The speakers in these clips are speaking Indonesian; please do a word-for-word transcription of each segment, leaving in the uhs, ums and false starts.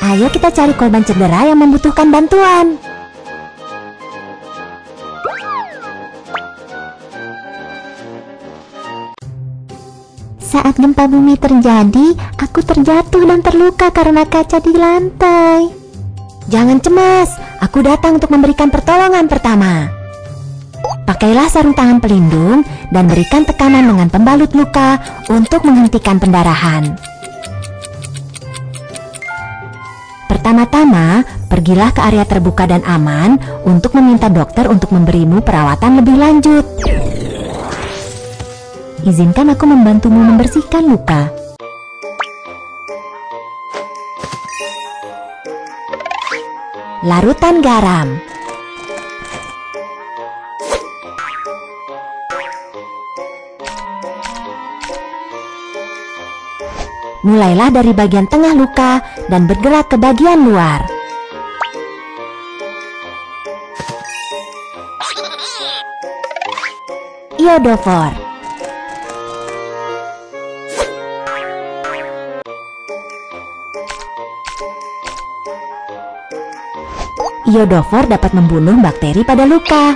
Ayo kita cari korban cedera yang membutuhkan bantuan. Saat gempa bumi terjadi, aku terjatuh dan terluka karena kaca di lantai. Jangan cemas, aku datang untuk memberikan pertolongan pertama. Pakailah sarung tangan pelindung dan berikan tekanan dengan pembalut luka untuk menghentikan pendarahan. Pertama-tama, pergilah ke area terbuka dan aman untuk meminta dokter untuk memberimu perawatan lebih lanjut. Izinkan aku membantumu membersihkan luka. Larutan garam. Mulailah dari bagian tengah luka dan bergerak ke bagian luar. Iodofor. Iodofor dapat membunuh bakteri pada luka.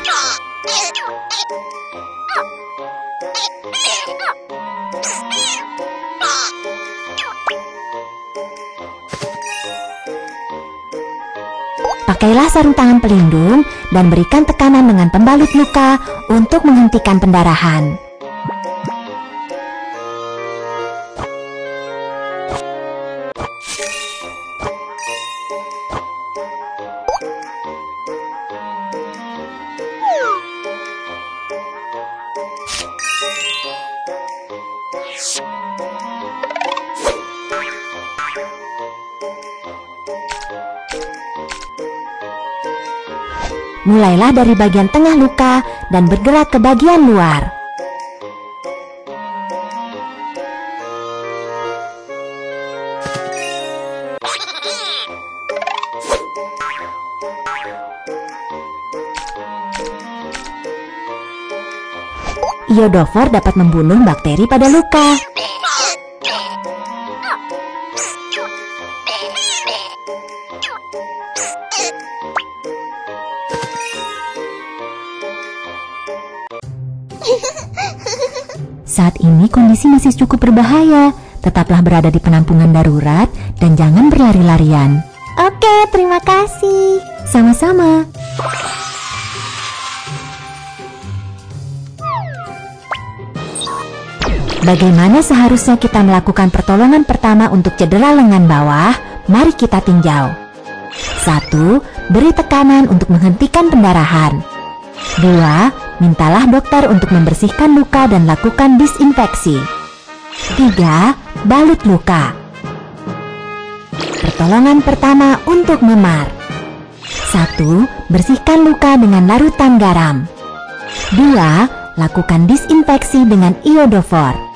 Pakailah sarung tangan pelindung dan berikan tekanan dengan pembalut luka untuk menghentikan pendarahan. Mulailah dari bagian tengah luka dan bergerak ke bagian luar. Iodofor dapat membunuh bakteri pada luka. Saat ini kondisi masih cukup berbahaya. Tetaplah berada di penampungan darurat dan jangan berlari-larian. Oke, terima kasih. Sama-sama. Bagaimana seharusnya kita melakukan pertolongan pertama untuk cedera lengan bawah? Mari kita tinjau. Satu, beri tekanan untuk menghentikan pendarahan. Dua, mintalah dokter untuk membersihkan luka dan lakukan disinfeksi. Tiga, balut luka. Pertolongan pertama untuk memar. Satu, bersihkan luka dengan larutan garam. Dua, lakukan disinfeksi dengan iodofor.